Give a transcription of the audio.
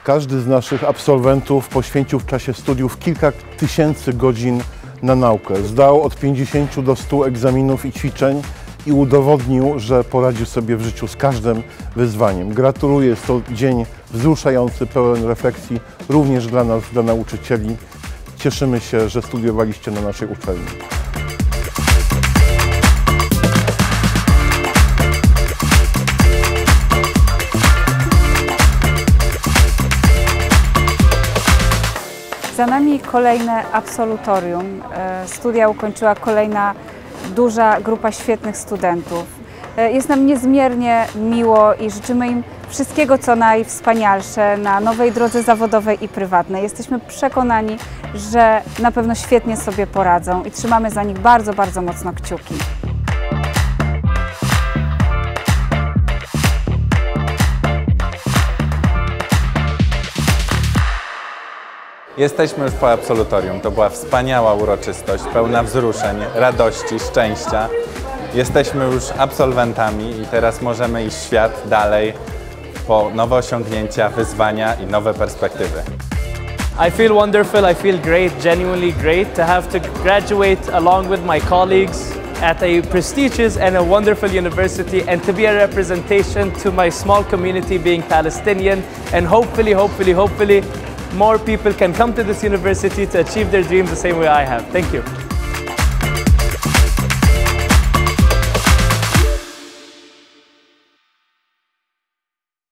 Każdy z naszych absolwentów poświęcił w czasie studiów kilka tysięcy godzin na naukę. Zdał od 50 do 100 egzaminów i ćwiczeń i udowodnił, że poradził sobie w życiu z każdym wyzwaniem. Gratuluję, jest to dzień wzruszający, pełen refleksji również dla nas, dla nauczycieli. Cieszymy się, że studiowaliście na naszej uczelni. Za nami kolejne absolutorium. Studia ukończyła kolejna duża grupa świetnych studentów. Jest nam niezmiernie miło i życzymy im wszystkiego, co najwspanialsze na nowej drodze zawodowej i prywatnej. Jesteśmy przekonani, że na pewno świetnie sobie poradzą i trzymamy za nich bardzo, bardzo mocno kciuki. Jesteśmy już po absolutorium. To była wspaniała uroczystość, pełna wzruszeń, radości, szczęścia. Jesteśmy już absolwentami i teraz możemy iść w świat dalej po nowe osiągnięcia, wyzwania i nowe perspektywy. I feel wonderful, I feel great, genuinely great to have to graduate along with my colleagues at a prestigious and a wonderful university and to be a representation to my small community being Palestinian, and hopefully more people can come to this university to achieve their dreams the same way I have. Thank you.